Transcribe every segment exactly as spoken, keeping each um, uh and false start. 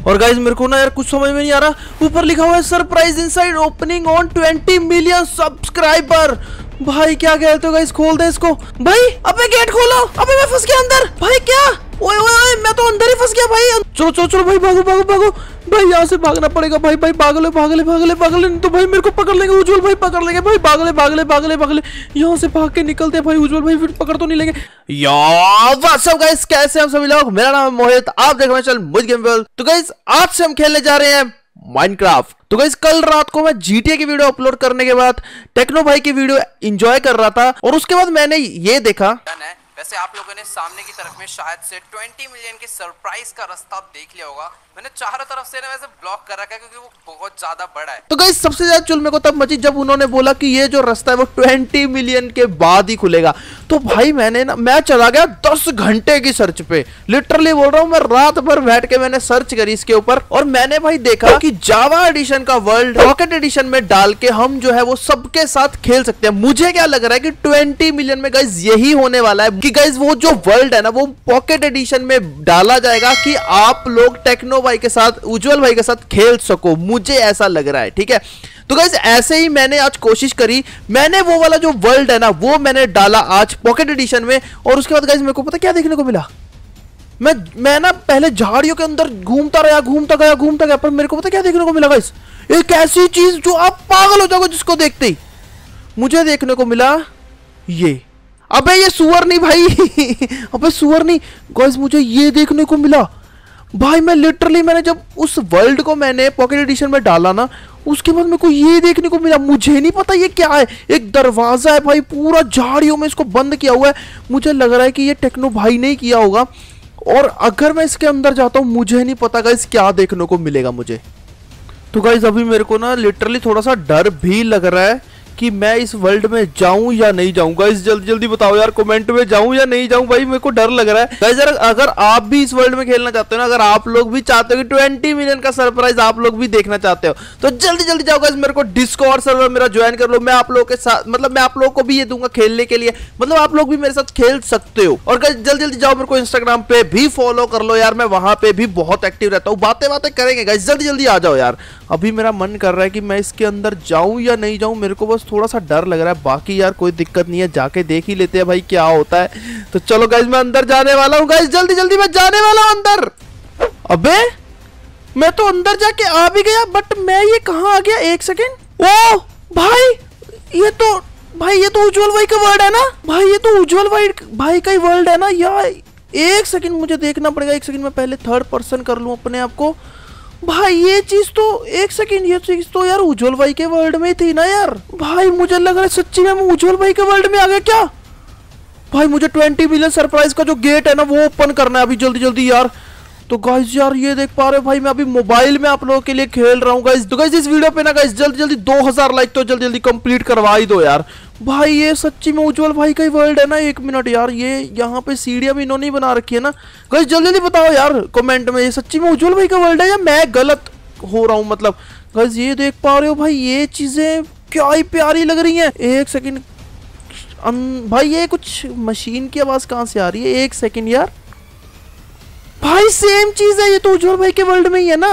और गाइज मेरे को ना यार कुछ समझ में नहीं आ रहा, ऊपर लिखा हुआ है surprise inside opening on twenty million subscriber. भाई क्या कहते हो गाइज, खोल दे इसको भाई। अबे गेट खोलो, अबे मैं फंस गया अंदर भाई। क्या ओए ओए ओए, मैं तो अंदर ही फंस गया भाई। चलो चलो चलो भाई, भागो भागो भागो भाई, यहाँ से भागना पड़ेगा भाई। भाई भागले भागले भागले भागले, नहीं तो भाई मेरे को पकड़ लेंगे उज्जवल भाई, पकड़ लेंगे भाई। भागले भागले भागले भागले, यहाँ से भाग के निकलते भाई उज्जवल भाई, फिर पकड़ तो नहीं लेंगे यार। व्हाट्स अप गाइस, कैसे हम सभी लोग, मेरा नाम है मोहित, आप देख रहे हैं चल मुझ गेम वर्ल्ड। तो गाइस आज से हम खेलने जा रहे हैं माइनक्राफ्ट। तो गाइस कल रात को मैं जीटीए की वीडियो अपलोड करने के बाद टेक्नो भाई की वीडियो एंजॉय कर रहा था, और उसके बाद मैंने ये देखा। वैसे आप लोगों ने सामने की तरफ में शायद से ट्वेंटी मिलियन के सरप्राइज का रास्ता देख लिया होगा। मैंने चारों तरफ से ना वैसे ब्लॉक कर रखा है क्योंकि वो बहुत ज्यादा बड़ा है। तो गाइस सबसे ज्यादा चुल मेरे को तब मची जब उन्होंने बोला कि ये जो रास्ता है वो ट्वेंटी मिलियन के बाद ही खुलेगा। तो भाई मैंने ना मैं चला गया दस घंटे की सर्च पे, लिटरली बोल रहा हूँ मैं, रात भर बैठ के मैंने सर्च करी इसके ऊपर, और मैंने भाई देखा कि जावा एडिशन का वर्ल्ड रॉकेट एडिशन में डाल के हम जो है वो सबके साथ खेल सकते हैं। मुझे क्या लग रहा है कि ट्वेंटी मिलियन में गाइस यही होने वाला है कि गाइस वो जो वर्ल्ड है ना वो पॉकेट एडिशन में डाला जाएगा कि आप लोग टेक्नो भाई के साथ, उज्जवल भाई के साथ खेल सको। मुझे ऐसा लग रहा है, ठीक है। तो गाइस ऐसे ही मैंने आज कोशिश करी, मैंने वो वाला जो वर्ल्ड है ना वो मैंने डाला आज पॉकेट एडिशन में, और उसके बाद गाइस मेरे को पता क्या देखने को मिला। मैं मैं ना पहले झाड़ियों के अंदर घूमता रहा, घूमता गया घूमता गया पर मेरे को पता क्या देखने को मिला गाइस, एक ऐसी चीज जो आप पागल हो जाओगे जिसको देखते ही। मुझे देखने को मिला ये, अबे ये सुअर नहीं भाई अबे सुअर नहीं गाइस, मुझे ये देखने को मिला भाई। मैं लिटरली मैंने जब उस वर्ल्ड को मैंने पॉकेट एडिशन में डाला ना, उसके बाद मेरे को ये देखने को मिला। मुझे नहीं पता ये क्या है, एक दरवाजा है भाई, पूरा झाड़ियों में इसको बंद किया हुआ है। मुझे लग रहा है कि ये टेक्नो भाई ने किया होगा, और अगर मैं इसके अंदर जाता हूँ मुझे नहीं पता गाइस क्या देखने को मिलेगा मुझे। तो गाइस अभी मेरे को ना लिटरली थोड़ा सा डर भी लग रहा है कि मैं इस वर्ल्ड में जाऊं या नहीं जाऊं। गाइस जल्दी जल्दी बताओ यार कमेंट में, जाऊं या नहीं जाऊं भाई, मेरे को डर लग रहा है। गाइस अगर आप भी इस वर्ल्ड में खेलना चाहते हो ना, अगर आप लोग भी चाहते हो कि ट्वेंटी मिलियन का सरप्राइज आप लोग भी देखना चाहते हो, तो जल्दी जल्दी जाओ गाइस, मेरे को डिस्कॉर्ड सर्वर मेरा ज्वाइन कर लो। मैं आप लोगों के साथ, मतलब मैं आप लोगों को भी ये दूंगा खेलने के लिए, मतलब आप लोग भी मेरे साथ खेल सकते हो। और गाइस जल्दी जल्दी जाओ, मेरे को इंस्टाग्राम पे भी फॉलो कर लो यार, मैं वहां पे भी बहुत एक्टिव रहता हूँ, बातें बातें करेंगे गाइस। जल्दी जल्दी आ जाओ यार। अभी मेरा मन कर रहा है कि मैं इसके अंदर जाऊं या नहीं जाऊं, मेरे को बस थोड़ा सा डर लग रहा है। बाकी यार कोई दिक्कत नहीं है, जाके देख ही लेते हैं भाई क्या होता है। तो चलो गाइस मैं अंदर जाने वाला हूँ गाइस, जल्दी जल्दी मैं जाने वाला हूँ अंदर। अबे मैं तो अंदर जाके आ भी गया, बट मैं ये कहाँ आ गया? एक सेकेंड, ओ भाई ये तो भाई ये तो उज्जवल भाई का वर्ल्ड है ना भाई, ये तो उज्जवल भाई भाई का ही वर्ल्ड है ना यार। एक सेकेंड मुझे देखना पड़ेगा, एक सेकेंड मैं पहले थर्ड पर्सन कर लूँ अपने आप को। भाई ये चीज तो, एक सेकंड, ये चीज तो यार उज्जवल भाई के वर्ल्ड में ही थी ना यार। भाई मुझे लग रहा है सच्ची में मैं उज्जवल भाई के वर्ल्ड में आ गया क्या? भाई मुझे ट्वेंटी मिलियन सरप्राइज का जो गेट है ना वो ओपन करना है अभी जल्दी जल्दी यार। तो गाइस यार ये देख पा रहे हो भाई, मैं अभी मोबाइल में आप लोगों के लिए खेल रहा हूँ गाइस। तो गाइस इस वीडियो पे ना गाइस जल्दी जल्दी दो हज़ार लाइक तो जल्दी जल्दी कंप्लीट करवा ही दो यार। भाई ये सच्ची में उज्जवल भाई का ही वर्ल्ड है ना? एक मिनट यार, ये यहाँ पे सीढ़ियाँ भी इन्होंने बना रखी है ना गाइस। जल्दी जल्दी बताओ यार कमेंट में, ये सच्ची में उज्जवल भाई का वर्ल्ड है या मैं गलत हो रहा हूँ? मतलब गाइस ये देख पा रहे हो भाई, ये चीजें क्या ही प्यारी लग रही हैं। एक सेकंड भाई, ये कुछ मशीन की आवाज कहाँ से आ रही है? एक सेकंड यार, भाई सेम चीज है, ये तो उज्जवल भाई के वर्ल्ड में ही है ना।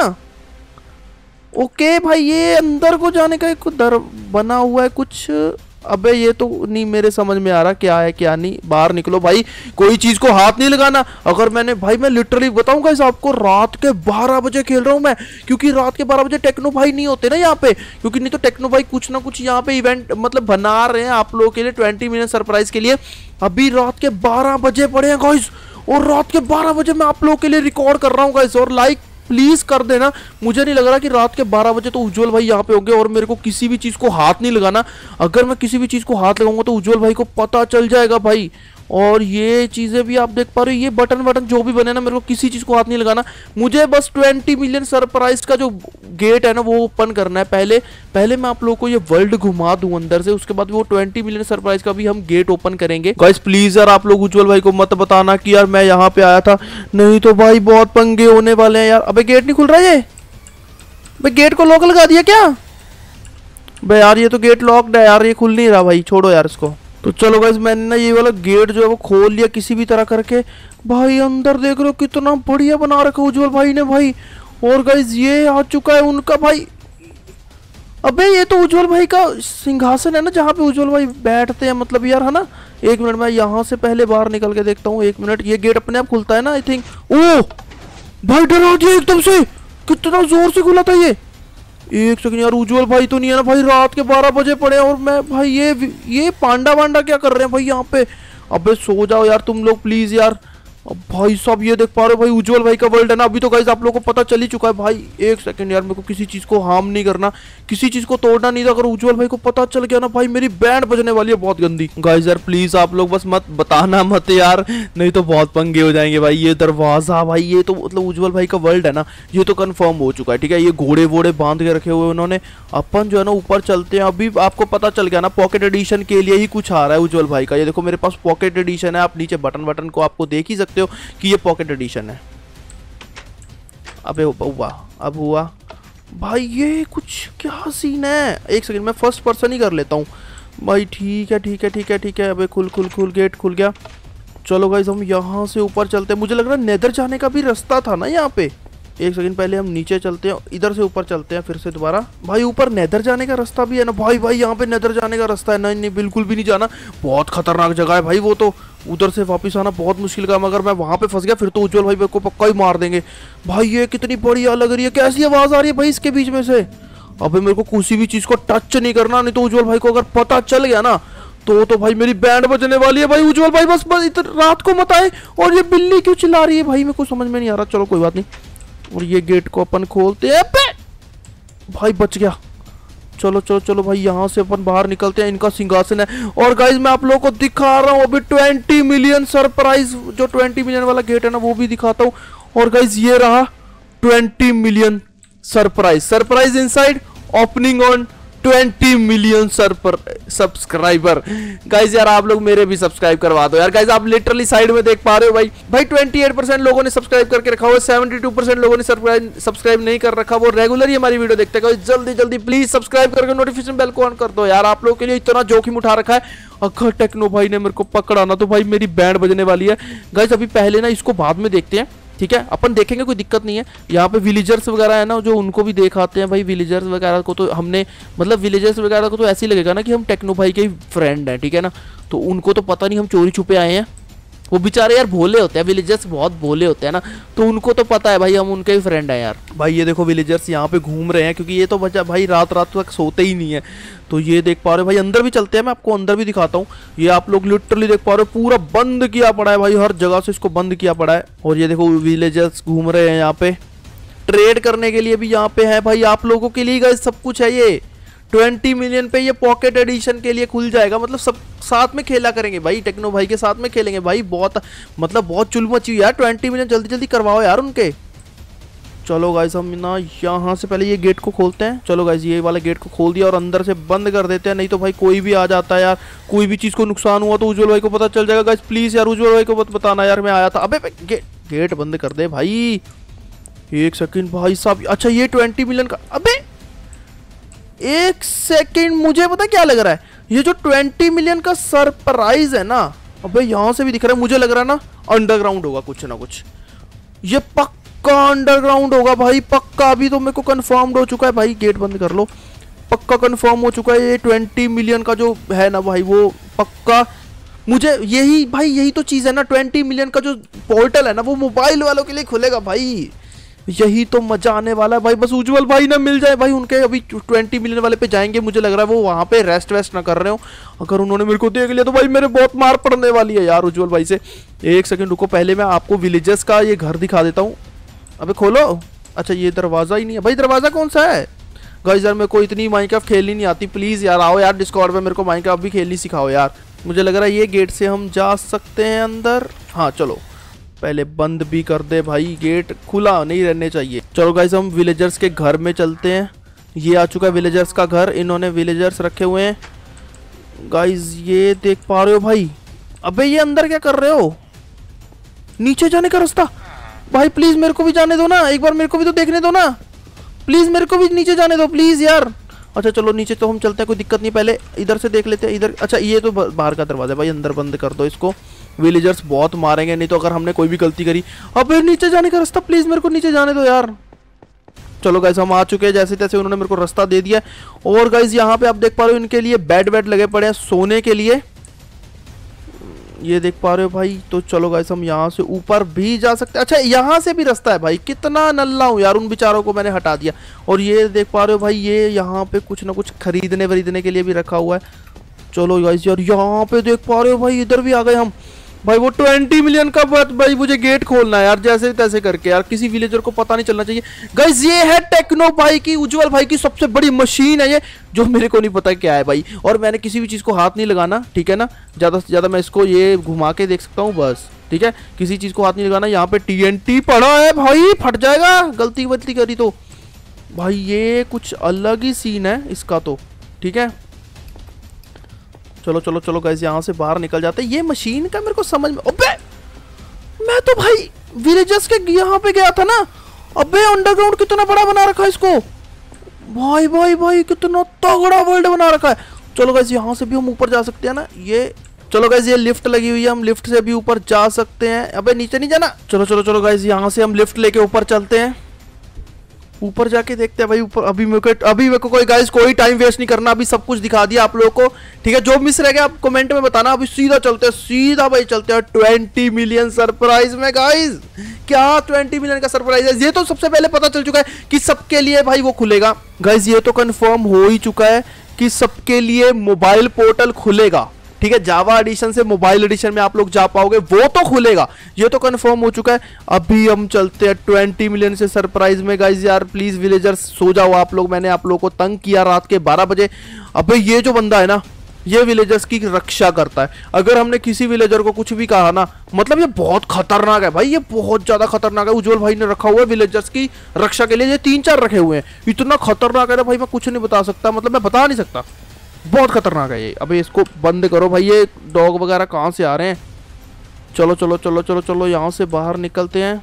ओके भाई ये अंदर को जाने का एक दर बना हुआ है कुछ। अबे ये तो नहीं मेरे समझ में आ रहा क्या है क्या नहीं। बाहर निकलो भाई, कोई चीज को हाथ नहीं लगाना। अगर मैंने भाई, मैं लिटरली बताऊंगा इस आपको, रात के बारह बजे खेल रहा हूं मैं, क्योंकि रात के बारह बजे टेक्नो भाई नहीं होते ना यहाँ पे, क्योंकि नहीं तो टेक्नो भाई कुछ ना कुछ यहाँ पे इवेंट मतलब बना रहे हैं आप लोगों के लिए ट्वेंटी मिलियन सरप्राइज के लिए। अभी रात के बारह बजे पड़े हैं गाइस, और रात के बारह बजे मैं आप लोगों के लिए रिकॉर्ड कर रहा हूँ गाइस। और लाइक प्लीज कर देना, मुझे नहीं लग रहा कि रात के बारह बजे तो उज्जवल भाई यहाँ पे होंगे, और मेरे को किसी भी चीज को हाथ नहीं लगाना। अगर मैं किसी भी चीज को हाथ लगाऊंगा तो उज्जवल भाई को पता चल जाएगा भाई। और ये चीजें भी आप देख पा रहे हो, ये बटन बटन जो भी बने ना, मेरे को किसी चीज को हाथ नहीं लगाना। मुझे बस ट्वेंटी मिलियन सरप्राइज का जो गेट है ना वो ओपन करना है। पहले पहले मैं आप लोगों को ये वर्ल्ड घुमा दूं अंदर से, उसके बाद वो ट्वेंटी मिलियन सरप्राइज का भी हम गेट ओपन करेंगे। गाइस प्लीज यार आप लोग उज्जवल भाई को मत बताना कि यार मैं यहाँ पे आया था, नहीं तो भाई बहुत पंगे होने वाले हैं यार। अबे गेट नहीं खुल रहा है, ये गेट को लॉक लगा दिया क्या? भाई यार ये तो गेट लॉक्ड है यार, ये खुल नहीं रहा भाई, छोड़ो यार इसको। तो चलो गाइस मैंने ना ये वाला गेट जो है वो खोल लिया किसी भी तरह करके। भाई अंदर देख रहे हो कितना बढ़िया बना रखा उज्जवल भाई ने भाई। और गाइस ये आ चुका है उनका भाई। अबे ये तो उज्जवल भाई का सिंहासन है ना, जहाँ पे उज्जवल भाई बैठते हैं, मतलब यार है ना। एक मिनट में यहाँ से पहले बाहर निकल के देखता हूँ। एक मिनट, ये गेट अपने आप खुलता है ना आई थिंक। ओ भाई डरा दिया एकदम से, कितना जोर से खुला था ये। एक सेकंड यार, उज्जवल भाई तो नहीं है ना भाई? रात के बारह बजे पड़े और मैं भाई ये ये पांडा वांडा क्या कर रहे हैं भाई यहाँ पे? अबे सो जाओ यार तुम लोग प्लीज यार। अब भाई साहब ये देख पा रहे हो भाई, उज्जवल भाई का वर्ल्ड है ना। अभी तो गाइस आप लोगों को पता चल ही चुका है भाई। एक सेकंड यार, मेरे को किसी चीज को हार्म नहीं करना, किसी चीज को तोड़ना नहीं था। अगर उज्जवल भाई को पता चल गया ना भाई, मेरी बैंड बजने वाली है बहुत गंदी। गाइस यार प्लीज आप लोग बस मत बताना मत यार, नहीं तो बहुत पंगे हो जाएंगे भाई। ये दरवाजा भाई, ये तो मतलब उज्जवल भाई का वर्ल्ड है ना, ये तो कंफर्म हो चुका है। ठीक है, ये घोड़े वोड़े बांध के रखे हुए उन्होंने। अपन जो है ना ऊपर चलते हैं। अभी आपको पता चल गया ना, पॉकेट एडिशन के लिए ही कुछ आ रहा है उज्जवल भाई का। ये देखो मेरे पास पॉकेट एडिशन है। आप नीचे बटन बटन को आपको देख ही सकते हो कि ये पॉकेट एडिशन है। अबे हुआ, अब हुआ भाई। ये कुछ क्या सीन है? एक सेकंड, मैं फर्स्ट पर्सन ही कर लेता हूँ भाई। ठीक है ठीक है ठीक है ठीक है। अबे खुल खुल खुल, गेट खुल गया। चलो गाइस हम यहाँ से ऊपर चलते हैं। मुझे लग रहा है नेदर जाने का भी रास्ता था ना यहाँ पे। एक सेकंड, पहले हम नीचे चलते हैं, इधर से ऊपर चलते हैं फिर से दोबारा। भाई ऊपर नेदर जाने का रास्ता भी है ना भाई? भाई यहाँ पे नेदर जाने का रास्ता है। नहीं नहीं बिल्कुल भी नहीं जाना, बहुत खतरनाक जगह है भाई वो तो। उधर से वापस आना बहुत मुश्किल काम। अगर मैं वहाँ पे फंस गया फिर तो उज्जवल भाई को पक्का ही मार देंगे भाई। ये कितनी बढ़िया लग रही है, कैसी आवाज आ रही है भाई इसके बीच में से। अबे मेरे को किसी भी चीज को टच नहीं करना, नहीं तो उज्जवल भाई को अगर पता चल गया ना तो तो भाई मेरी बैंड बजने वाली है भाई। उज्जवल भाई बस बस इधर रात को मत आए। और ये बिल्ली क्यों चिल्ला रही है भाई, मेरे को समझ में नहीं आ रहा। चलो कोई बात नहीं। और ये गेट को अपन खोलते हैं। भाई बच गया। चलो चलो चलो भाई, यहाँ से अपन बाहर निकलते हैं। इनका सिंहासन है। और गाइज मैं आप लोगों को दिखा रहा हूँ अभी ट्वेंटी मिलियन सरप्राइज, जो ट्वेंटी मिलियन वाला गेट है ना वो भी दिखाता हूँ। और गाइज ये रहा twenty million surprise. Surprise inside, opening on twenty million subscriber. Guys यार आप लोग मेरे भी सब्सक्राइब करवा दो यार। गाइज आप लिटरली साइड में देख पा रहे हो भाई। भाई अट्ठाईस परसेंट लोगों ने सब्सक्राइब करके रखा हुआ है, बहत्तर परसेंट लोगों ने सब्सक्राइब नहीं कर रखा, वो रेगुलर ही हमारी वीडियो देखते हैं। जल्दी जल्दी प्लीज सब्सक्राइब करके नोटिफिकेशन बेल को ऑन कर दो यार। आप लोगों के लिए इतना जोखिम उठा रखा है, अगर टेक्नो भाई ने मेरे को पकड़ा ना तो भाई मेरी बैंड बजने वाली है। गाइज अभी पहले ना इसको बाद में देखते हैं, ठीक है? अपन देखेंगे, कोई दिक्कत नहीं है। यहाँ पे विलेजर्स वगैरह है ना, जो उनको भी देखाते हैं भाई। विलेजर्स वगैरह को तो हमने मतलब विलेजर्स वगैरह को तो ऐसे ही लगेगा ना कि हम टेक्नो भाई के ही फ्रेंड हैं, ठीक है ना? तो उनको तो पता नहीं हम चोरी छुपे आए हैं। वो बेचारे यार भोले होते हैं, विलेजर्स बहुत भोले होते हैं ना, तो उनको तो पता है भाई हम उनके ही फ्रेंड हैं यार। भाई ये देखो विलेजर्स यहाँ पे घूम रहे हैं, क्योंकि ये तो बच्चा भाई रात रात तक सोते ही नहीं है। तो ये देख पा रहे हो भाई, अंदर भी चलते हैं, मैं आपको अंदर भी दिखाता हूँ। ये आप लोग लिटरली देख पा रहे हो, पूरा बंद किया पड़ा है भाई, हर जगह से इसको बंद किया पड़ा है। और ये देखो विलेजर्स घूम रहे हैं यहाँ पे, ट्रेड करने के लिए भी यहाँ पे है भाई। आप लोगों के लिए गाइस सब कुछ है। ये ट्वेंटी मिलियन पे ये पॉकेट एडिशन के लिए खुल जाएगा, मतलब सब साथ में खेला करेंगे भाई, टेक्नो भाई के साथ में खेलेंगे भाई। बहुत मतलब बहुत चुल मची यार, ट्वेंटी मिलियन जल्दी जल्दी करवाओ यार उनके। चलो गाइस हम ना यहाँ से पहले ये गेट को खोलते हैं। चलो गाइस ये वाला गेट को खोल दिया और अंदर से बंद कर देते हैं, नहीं तो भाई कोई भी आ जाता है यार, कोई भी चीज़ को नुकसान हुआ तो उज्जवल भाई को पता चल जाएगा। गाइस प्लीज़ यार उज्जवल भाई को मत बताना यार मैं आया था। अबे गे, गेट बंद कर दे भाई। एक सेकंड भाई साहब, अच्छा ये ट्वेंटी मिलियन का, अबे एक सेकंड, मुझे पता क्या लग रहा है, ये जो ट्वेंटी मिलियन का सरप्राइज है ना, अबे यहाँ से भी दिख रहा है, मुझे लग रहा है ना अंडरग्राउंड होगा कुछ ना कुछ। ये पक्का अंडरग्राउंड होगा भाई, पक्का। अभी तो मेरे को कंफर्म्ड हो चुका है भाई, गेट बंद कर लो, पक्का कंफर्म हो चुका है। ये ट्वेंटी मिलियन का जो है ना भाई, वो पक्का मुझे यही भाई, यही तो चीज़ है ना, ट्वेंटी मिलियन का जो पोर्टल है ना वो मोबाइल वालों के लिए खुलेगा भाई। यही तो मजा आने वाला है भाई। बस उज्जवल भाई ना मिल जाए भाई, उनके अभी ट्वेंटी मिलियन वाले पे जाएंगे। मुझे लग रहा है वो वहाँ पे रेस्ट वेस्ट ना कर रहे हो। अगर उन्होंने मेरे को देख लिया तो भाई मेरे बहुत मार पड़ने वाली है यार उज्जवल भाई से। एक सेकंड रुको, पहले मैं आपको विलेजर्स का ये घर दिखा देता हूँ। अबे खोलो, अच्छा ये दरवाज़ा ही नहीं है भाई, दरवाज़ा कौन सा है? गाइस यार मेरे को इतनी माइनक्राफ्ट खेलनी नहीं आती, प्लीज़ यार आओ यार डिस्कॉर्ड में, मेरे को माइनक्राफ्ट भी खेलनी सिखाओ यार। मुझे लग रहा है ये गेट से हम जा सकते हैं अंदर। हाँ चलो, पहले बंद भी कर दे भाई, गेट खुला नहीं रहने चाहिए। चलो गाइस हम विलेजर्स के घर में चलते हैं। ये आ चुका है विलेजर्स का घर, इन्होंने विलेजर्स रखे हुए हैं गाइस, ये देख पा रहे हो भाई। अबे ये अंदर क्या कर रहे हो? नीचे जाने का रास्ता भाई, प्लीज मेरे को भी जाने दो ना, एक बार मेरे को भी तो देखने दो ना, प्लीज मेरे को भी नीचे जाने दो प्लीज यार। अच्छा चलो नीचे तो हम चलते हैं, कोई दिक्कत नहीं। पहले इधर से देख लेते हैं, इधर। अच्छा ये तो बाहर का दरवाजा भाई, अंदर बंद कर दो इसको, विलेजर्स बहुत मारेंगे नहीं तो, अगर हमने कोई भी गलती करी। अबे नीचे जाने का रास्ता, प्लीज मेरे को नीचे जाने दो यार। चलो गाइस हम आ चुके हैं, जैसे तैसे उन्होंने मेरे को रास्ता दे दिया। और गाइस यहाँ पे आप देख पा रहे हो इनके लिए बेड वेड लगे पड़े हैं सोने के लिए, ये देख पा रहे हो भाई। तो चलो गाइस हम यहाँ से ऊपर भी जा सकते हैं। अच्छा यहाँ से भी रास्ता है भाई, कितना नल्ला हूँ यार, उन बेचारों को मैंने हटा दिया। और ये देख पा रहे हो भाई, ये यहाँ पे कुछ ना कुछ खरीदने वरीदने के लिए भी रखा हुआ है। चलो गाइस यार यहाँ पे देख पा रहे हो भाई, इधर भी आ गए हम भाई। वो ट्वेंटी मिलियन का बात भाई, मुझे गेट खोलना है यार जैसे तैसे करके यार, किसी विलेजर को पता नहीं चलना चाहिए। गाइस ये है टेक्नो भाई की, उज्जवल भाई की सबसे बड़ी मशीन है ये, जो मेरे को नहीं पता क्या है भाई। और मैंने किसी भी चीज़ को हाथ नहीं लगाना, ठीक है ना, ज़्यादा से ज़्यादा मैं इसको ये घुमा के देख सकता हूँ बस, ठीक है, किसी चीज़ को हाथ नहीं लगाना। यहाँ पे टी एन टी पड़ा है भाई, फट जाएगा गलती वलती करी तो भाई। ये कुछ अलग ही सीन है इसका तो, ठीक है। चलो चलो चलो गाइस यहाँ से बाहर निकल जाते हैं। ये मशीन का मेरे को समझ में, अबे मैं तो भाई विलेजर्स के यहाँ पे गया था ना। अबे अंडरग्राउंड कितना बड़ा बना रखा है इसको भाई, भाई भाई कितना तगड़ा वर्ल्ड बना रखा है। चलो गाइस यहाँ से भी हम ऊपर जा सकते हैं ना ये। चलो गाइस ये लिफ्ट लगी हुई है, हम लिफ्ट से भी ऊपर जा सकते हैं। अबे नीचे नहीं जाना। चलो चलो चलो गाइस यहाँ से हम लिफ्ट लेके ऊपर चलते हैं, ऊपर जाके देखते हैं भाई ऊपर। अभी मेरे को अभी मेरे को कोई गाइस कोई टाइम वेस्ट नहीं करना, अभी सब कुछ दिखा दिया आप लोगों को, ठीक है। जो मिस रह गया आप कमेंट में बताना। अभी सीधा चलते हैं, सीधा भाई चलते हैं ट्वेंटी मिलियन सरप्राइज में गाइस। क्या ट्वेंटी मिलियन का सरप्राइज है, ये तो सबसे पहले पता चल चुका है कि सबके लिए भाई वो खुलेगा गाइस। ये तो कंफर्म हो ही चुका है कि सबके लिए मोबाइल पोर्टल खुलेगा, ठीक है। जावा एडिशन से मोबाइल एडिशन में आप लोग जा पाओगे, वो तो खुलेगा, ये तो कंफर्म हो चुका है। अभी हम चलते हैं ट्वेंटी मिलियन से सरप्राइज में गाइस। यार प्लीज विलेजर्स सो जाओ आप लोग, मैंने आप लोगों को तंग किया रात के बारह बजे। अबे ये जो बंदा है ना, ये विलेजर्स की रक्षा करता है। अगर हमने किसी विलेजर को कुछ भी कहा ना, मतलब ये बहुत खतरनाक है भाई, ये बहुत ज्यादा खतरनाक है। उज्जवल भाई ने रखा हुआ है विलेजर्स की रक्षा के लिए, ये तीन चार रखे हुए हैं। इतना खतरनाक है ना भाई, मैं कुछ नहीं बता सकता, मतलब मैं बता नहीं सकता, बहुत खतरनाक है ये। अबे इसको बंद करो भाई, ये डॉग वगैरह कहाँ से आ रहे हैं। चलो चलो चलो चलो चलो यहाँ से बाहर निकलते हैं।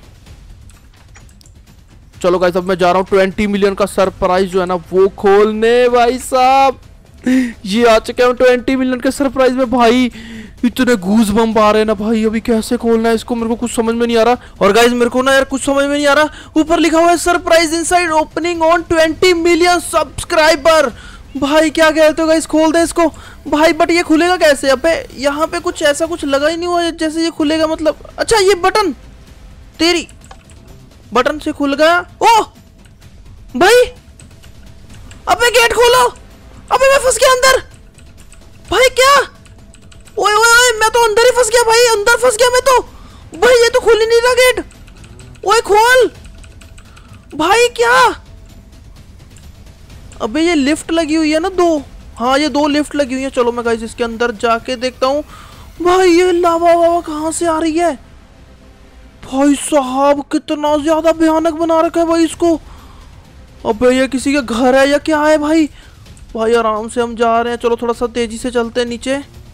चलो गाइस अब मैं जा रहा हूँ ट्वेंटी मिलियन का सरप्राइज जो है ना वो खोलने भाई साहब। ये आ चुके हैं ट्वेंटी मिलियन के सरप्राइज में भाई। इतने गूज बम्प आ रहे हैं ना भाई, अभी कैसे खोलना है इसको मेरे को कुछ समझ में नहीं आ रहा। और गाइस मेरे को ना यार कुछ समझ में नहीं आ रहा, ऊपर लिखा हुआ है surprise inside opening on twenty million subscriber. भाई क्या कहते हो गाइस, खोल दे इसको भाई। बट ये खुलेगा कैसे? अबे यहाँ पे कुछ ऐसा कुछ लगा ही नहीं हुआ जैसे ये खुलेगा, मतलब अच्छा ये बटन तेरी बटन से खुल गया। ओ भाई अबे गेट खोलो, अबे मैं फंस गया अंदर भाई। क्या ओए ओए ओए मैं तो अंदर ही फंस गया भाई, अंदर फंस गया मैं तो भाई। ये तो खुल ही नहीं रहा गेट। ओए खोल भाई। क्या अबे ये लिफ्ट लगी हुई है ना दो, हाँ ये दो लिफ्ट लगी हुई है। चलो मैं गाइस इसके अंदर जाके देखता हूँ भाई। ये लावा वावा कहाँ से आ रही है भाई साहब, कितना ज्यादा भयानक बना रखा है भाई इसको। अबे ये किसी का घर है या क्या है भाई। भाई आराम से हम जा रहे हैं, चलो थोड़ा सा तेजी से चलते हैं नीचे।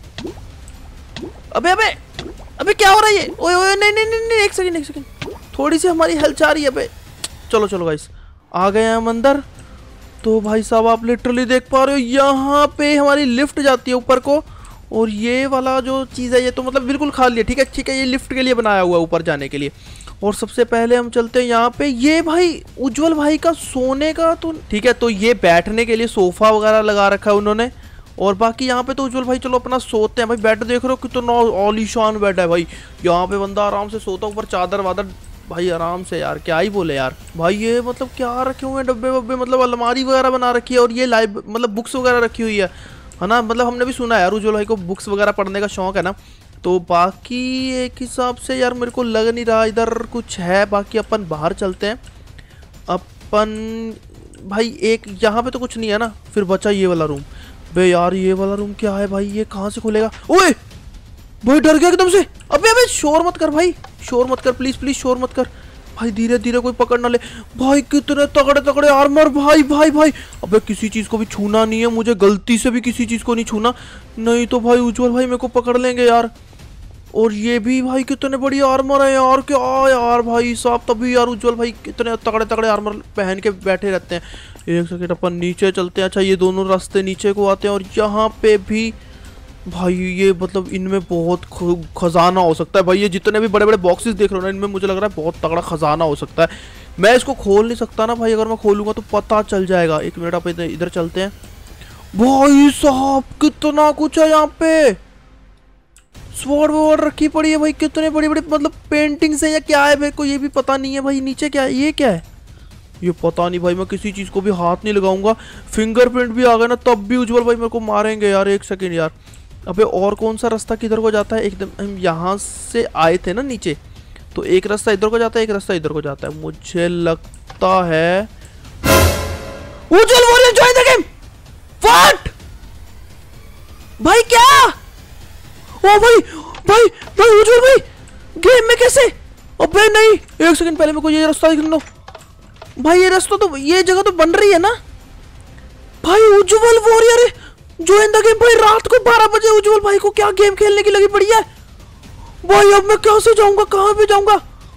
अबे अबे अबे क्या हो रहा है ये? ओए ओए नहीं नहीं नहीं, नहीं एक सेकंड एक सेकंड, थोड़ी सी हमारी हेल्थ जा रही है। अबे चलो चलो गाइस आ गए हैं हम अंदर। तो भाई साहब आप लिटरली देख पा रहे हो यहाँ पे हमारी लिफ्ट जाती है ऊपर को, और ये वाला जो चीज़ है ये तो मतलब बिल्कुल खाली है, ठीक है ठीक है। ये लिफ्ट के लिए बनाया हुआ है ऊपर जाने के लिए। और सबसे पहले हम चलते हैं यहाँ पे, ये भाई उज्जवल भाई का सोने का तो ठीक है। तो ये बैठने के लिए सोफा वगैरह लगा रखा है उन्होंने। और बाकी यहाँ पे तो उज्जवल भाई चलो अपना सोते हैं भाई। बेड देख रहे हो कितना आलीशान बेड है भाई, यहाँ पे बंदा आराम से सोता, ऊपर चादर वादर भाई आराम से। यार क्या ही बोले यार भाई, ये मतलब क्या रखे हुए हैं डब्बे वब्बे, मतलब अलमारी वगैरह बना रखी है। और ये लाइब मतलब बुक्स वगैरह रखी हुई है है ना। मतलब हमने भी सुना है यार उज्जवल भाई को बुक्स वगैरह पढ़ने का शौक है ना। तो बाकी एक हिसाब से यार मेरे को लग नहीं रहा इधर कुछ है। बाकी अपन बाहर चलते हैं अपन भाई। एक यहाँ पे तो कुछ नहीं है ना, फिर बचा ये वाला रूम। बे यार ये वाला रूम क्या है भाई, ये कहाँ से खुलेगा? ओए भाई डर गया एकदम से। अबे अबे शोर मत कर भाई, शोर मत कर प्लीज प्लीज, शोर मत कर भाई। धीरे धीरे कोई पकड़ ना ले भाई। कितने तगड़े तगड़े आर्मर भाई भाई भाई। अबे किसी चीज को भी छूना नहीं है मुझे, गलती से भी किसी चीज को नहीं छूना, नहीं तो भाई उज्जवल भाई मेरे को पकड़ लेंगे यार। और ये भी भाई कितने बड़ी आर्मर है यार, क्या यार भाई साहब। तभी यार उज्जवल भाई कितने तगड़े तगड़े आर्मर पहन के बैठे रहते हैं। एक सेकंड अपन नीचे चलते हैं। अच्छा ये दोनों रास्ते नीचे को आते हैं। और यहाँ पे भी भाई ये मतलब इनमें बहुत खजाना हो सकता है भाई। ये जितने भी बड़े बड़े बॉक्सेस देख रहे हो ना, इनमें मुझे लग रहा है बहुत तगड़ा खजाना हो सकता है। मैं इसको खोल नहीं सकता ना भाई, अगर मैं खोलूंगा तो पता चल जाएगा। एक मिनट, आप इधर इधर चलते हैं। भाई साहब कितना कुछ है यहाँ पे, स्वॉर्ड वॉर्ड रखी पड़ी है भाई, कितने बड़ी बड़ी मतलब पेंटिंग्स है या क्या है, मेरे को ये भी पता नहीं है भाई। नीचे क्या है, ये क्या है, ये पता नहीं भाई। मैं किसी चीज को भी हाथ नहीं लगाऊंगा। फिंगरप्रिंट भी आ गए ना तब भी उज्जवल भाई मेरे को मारेंगे यार। एक सेकेंड यार, अबे और कौन सा रास्ता किधर को जाता है? एकदम हम यहाँ से आए थे ना नीचे, तो एक रास्ता इधर को जाता है, एक रास्ता इधर को जाता है। मुझे लगता है Ujjwal warrior join the game. What भाई, क्या? ओ भाई भाई भाई उज्जवल भाई गेम में कैसे? अबे नहीं, एक सेकंड पहले मेरे को ये रास्ता दिखने दो भाई। ये रास्ता तो, ये जगह तो बन रही है ना भाई। Ujjwal warrior join the game भाई। रात को बारह बजे उज्जवल भाई को क्या गेम खेलने की लगी पड़ी है भाई। अब मैं कैसे जाऊंगा, कहां पे जाऊंगा?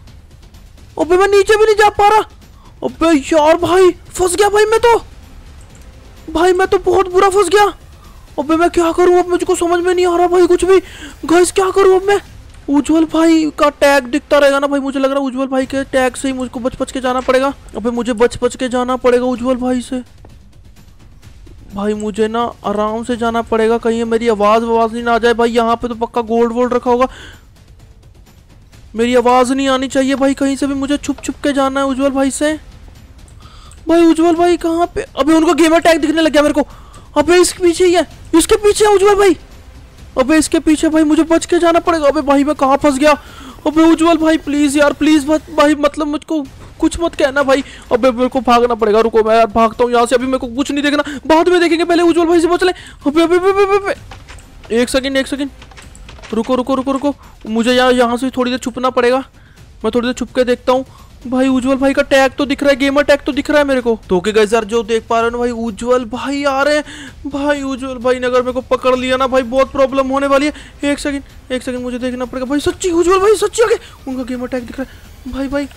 अबे मैं नीचे भी नहीं जा पा रहा। अबे यार भाई फंस गया भाई मैं तो, भाई मैं तो बहुत बुरा फंस गया। अबे मैं क्या करूं अब, मुझको समझ में नहीं आ रहा भाई कुछ भी। गाइस क्या करूं अब मैं? उज्जवल भाई का टैग दिखता रहेगा ना भाई, मुझे लग रहा है उज्जवल भाई के टैग से ही मुझको बच बच के जाना पड़ेगा। अबे मुझे बच बच के जाना पड़ेगा उज्जवल भाई से भाई। मुझे ना आराम से जाना पड़ेगा, कहीं मेरी आवाज आवाज नहीं ना आ जाए भाई। यहाँ पे तो पक्का गोल्ड वोल्ड रखा होगा, मेरी आवाज नहीं आनी चाहिए भाई कहीं से भी। मुझे छुप छुप के जाना है उज्जवल भाई से भाई। उज्जवल भाई कहाँ पे? अबे उनको गेमर टैग दिखने लग गया मेरे को। अबे इसके पीछे ही है, इसके पीछे है उज्जवल भाई। अबे इसके पीछे भाई, मुझे बच के जाना पड़ेगा। अबे भाई मैं कहाँ फंस गया? अबे उज्जवल भाई प्लीज यार, प्लीज भाई, मतलब मुझको कुछ मत कहना भाई। अबे मेरे को भागना पड़ेगा, रुको मैं यार भागता हूँ यहाँ से। अभी मेरे को कुछ नहीं देखना, बाद में देखेंगे, पहले उज्जवल भाई से बच ले। अबे अबे अबे अबे एक सेकंड एक सेकंड, रुको रुको रुको रुको। मुझे यार यहाँ से थोड़ी देर छुपना पड़ेगा। मैं थोड़ी देर छुप के देखता हूँ भाई। उज्जवल भाई का टैग तो दिख रहा है, गेमर टैग तो दिख रहा है मेरे को। तो ओके गाइस यार, जो देख पा रहे हो ना भाई, उज्जवल भाई आ रहे हैं भाई। उज्जवल भाई ने अगर मेरे को पकड़ लिया ना भाई, बहुत प्रॉब्लम होने वाली है। एक सेकंड एक सेकंड, मुझे देखना पड़ेगा भाई। सच्ची उज्जवल भाई सच्ची आगे, उनका गेमर टैग दिख रहा है भाई। भाई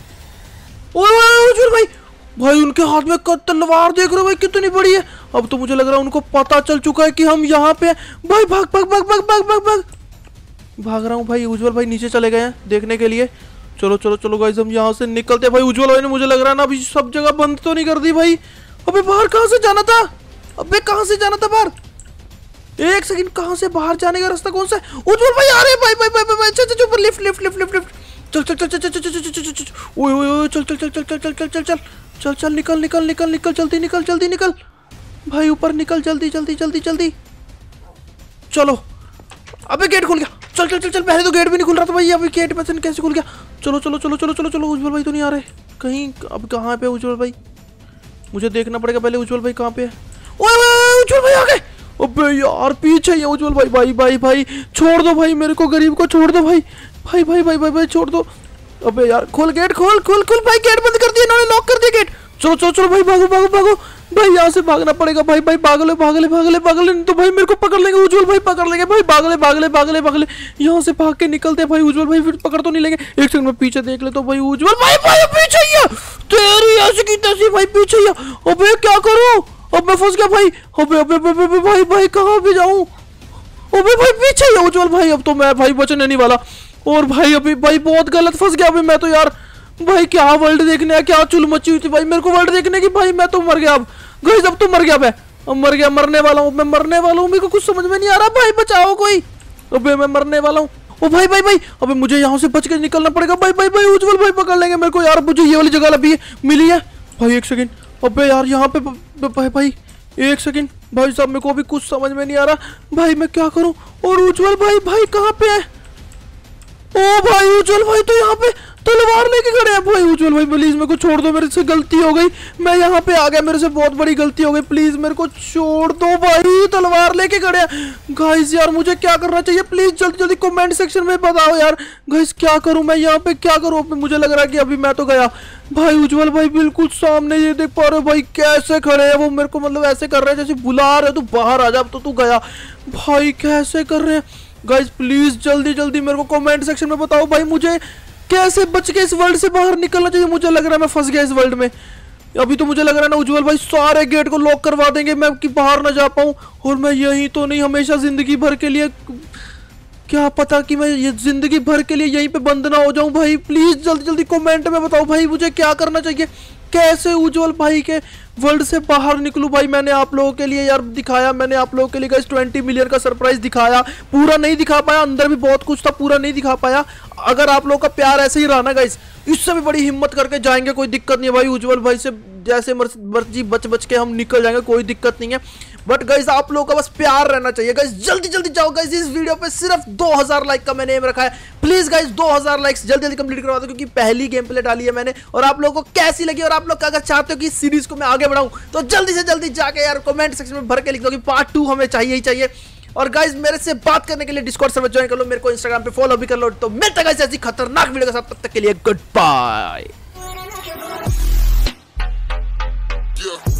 ओए उज्जवल भाई, भाई उनके हाथ में तलवार देख रहे हो भाई, कितनी बड़ी है। अब तो मुझे लग रहा है उनको पता चल चुका है कि हम यहाँ पे हैं भाई। भाग भाग भाग भाग भाग भाग भाग भाग रहा हूँ भाई। उज्जवल भाई नीचे चले गए हैं देखने के लिए। चलो चलो चलो गाइस, हम यहाँ से निकलते हैं भाई। उज्जवल भाई ने मुझे लग रहा है ना अभी सब जगह बंद तो नहीं कर दी भाई। अबे बाहर कहाँ से जाना था? अबे कहाँ से जाना था बाहर? एक सेकंड, कहाँ से बाहर जाने का रास्ता कौन सा है? उज्जवल भाई आ रहे हैं भाई भाई भाई भाई। चल चल ऊपर, lift lift lift lift lift. चल चल चल चल चल चल चल चल चल चल ओए ओए ओए चल चल चल चल चल चल चल चल चल चल चल निकल निकल निकल निकल, जल्दी निकल जल्दी निकल भाई, ऊपर निकल जल्दी जल्दी जल्दी जल्दी। चलो, अबे गेट खुल गया। चल चल चल चल, पहले तो गेट भी नहीं खुल रहा था भाई, अभी गेट में से कैसे खुल गया? चलो चलो चलो चलो चलो चलो। उज्जवल भाई तो नहीं आ रहे कहीं। अब कहाँ पे उज्जवल भाई? मुझे देखना पड़ेगा पहले उज्जवल भाई कहाँ पे है। ओए उज्जवल भाई आ गए। अबे यार पीछे ही उज्जवल भाई। भाई भाई भाई छोड़ दो भाई, मेरे को गरीब को छोड़ दो भाई। भाई भाई भाई भाई भाई छोड़ दो। अबे यार खोल गेट, खोल खोल खोल भाई। गेट बंद कर दिया इन्होंने, लॉक कर दिया गेट। चलो चलो चलो भाई, भागो भागो भागो भाई, यहाँ से भागना पड़ेगा भाई। भाई भागले भागले भागले भागले, तो भाई मेरे को पकड़ लेंगे उज्जवल भाई, पकड़ लेंगे भाई। भागले भागले भागले भागले, यहाँ से भाग के निकलते भाई। उज्जवल भाई फिर पकड़ तो नहीं लेंगे। एक सेकंड में पीछे देख ले तो भाई उज्जवल भाई भाई पीछे ही है। तेरी ऐसी की तैसी भाई, पीछे ही है। अबे क्या करूं? अब मैं फंस गया भाई। अबे अबे अबे भाई भाई कहाँ पे जाऊं? अबे भाई पीछे ही है उज्जवल भाई। अब तो मैं भाई बचने नहीं वाला। और भाई अभी भाई बहुत गलत फंस गया अभी मैं तो यार। भाई क्या वर्ल्ड देखने है, क्या चुल मची हुई थी भाई मेरे को वर्ल्ड देखने की भाई। मैं तो मर गया अब गाइस, अब तो मर गया मैं। अब मर गया, मरने वाला हूँ मैं, मरने वाला हूँ। मेरे को कुछ समझ में नहीं आ रहा भाई, बचाओ कोई। अबे मैं मरने वाला हूँ। ओ भाई भाई भाई, अबे मुझे यहाँ से बच के निकलना पड़ेगा भाई। भाई भाई उज्जवल भाई पकड़ लेंगे मेरे को यार। मुझे ये वाली जगह अभी मिली है भाई। एक सेकंड, अबे यार यहाँ पे भाई भाई एक सेकंड भाई साहब, मेरे को अभी कुछ समझ में नहीं आ रहा भाई, मैं क्या करूँ? और उज्जवल भाई भाई कहाँ पे है? ओ भाई उज्जवल भाई तो यहाँ पे तलवार लेके खड़े हैं भाई। उज्जवल भाई प्लीज मेरे को छोड़ दो, मेरे से गलती हो गई, मैं यहाँ पे आ गया, मेरे से बहुत बड़ी गलती हो गई, प्लीज मेरे को छोड़ दो भाई। तलवार लेके खड़े हैं गाइस। यार मुझे क्या करना चाहिए? प्लीज जल्दी जल्दी कमेंट सेक्शन में बताओ यार गाइस, क्या करूं मैं यहाँ पे, क्या करूं? मुझे लग रहा है कि अभी मैं तो गया भाई। उज्जवल भाई बिल्कुल सामने, ये देख पा रहे हो भाई कैसे खड़े हैं वो। मेरे को मतलब ऐसे कर रहे हैं जैसे बुला रहे, तू बाहर आ जा, अब तो तू गया भाई। कैसे कर रहे हैं गाइस? प्लीज जल्दी जल्दी मेरे को कमेंट सेक्शन में बताओ भाई, मुझे कैसे बच के इस वर्ल्ड से बाहर निकलना चाहिए। मुझे लग रहा है मैं फंस गया इस वर्ल्ड में। अभी तो मुझे लग रहा है ना उज्जवल भाई सारे गेट को लॉक करवा देंगे, मैं कि बाहर ना जा पाऊं। और मैं यही तो नहीं हमेशा जिंदगी भर के लिए क्या पता कि मैं ये जिंदगी भर के लिए यहीं पे बंद ना हो जाऊं भाई। प्लीज जल्दी जल्दी कमेंट में बताओ भाई मुझे क्या करना चाहिए, कैसे उज्जवल भाई के वर्ल्ड से बाहर निकलूं भाई। मैंने आप लोगों के लिए यार दिखाया, मैंने आप लोगों के लिए गाइस ट्वेंटी मिलियन का सरप्राइज दिखाया, पूरा नहीं दिखा पाया, अंदर भी बहुत कुछ था, पूरा नहीं दिखा पाया। अगर आप लोगों का प्यार ऐसे ही रहा ना गाइस, इससे भी बड़ी हिम्मत करके जाएंगे, कोई दिक्कत नहीं है भाई। उज्जवल भाई से जैसे मर्जी बच बच के हम निकल जाएंगे, कोई दिक्कत नहीं है। बट गाइस आप लोगों का बस प्यार रहना चाहिए गाइस। जल्दी जल्दी जाओ गाइस, इस वीडियो पे सिर्फ दो हज़ार लाइक का मैंने एम रखा है। प्लीज गाइस दो हज़ार लाइक्स जल्दी जल्दी कंप्लीट करवा दो, क्योंकि पहली गेम प्ले डाली है मैंने। और आप लोगों को कैसी लगी, और आप लोग अगर चाहते हो कि इस सीरीज को मैं आगे बढ़ाऊं, तो जल्दी से जल्दी जाके यार कमेंट सेक्शन में भर के लिख दो कि पार्ट टू हमें चाहिए ही चाहिए। और गाइस मेरे से बात करने के लिए डिस्कॉर्ड सर्वर ज्वाइन कर लो, मेरे को इंस्टाग्राम पे फॉलो भी कर लो। तो मिलते हैं गाइस ऐसी खतरनाक वीडियो के साथ, तब तक के लिए गुड बाय।